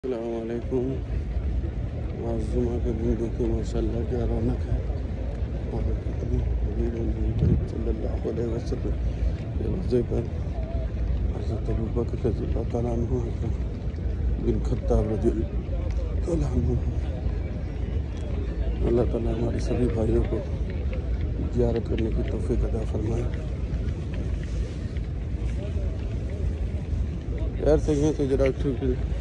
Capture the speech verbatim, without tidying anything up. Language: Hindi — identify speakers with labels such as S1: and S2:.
S1: अस्सलामुअलैकुम। आज जुमा के दिन देखिए माशाल्लाह क्या रौनक है और कितनी भीड़ है सल्लल्लाहु अलैहि वसल्लम के रोज़े पर। हज़रत अबू बकर रज़ियल्लाहु तआला अन्हु, हज़रत बिन खत्ताब रज़ियल्लाहु तआला अन्हु। अल्लाह ताला हमारे सभी भाइयों को ज़ियारत करने की तौफ़ीक़ अता फरमाए। यार सही है तो जरा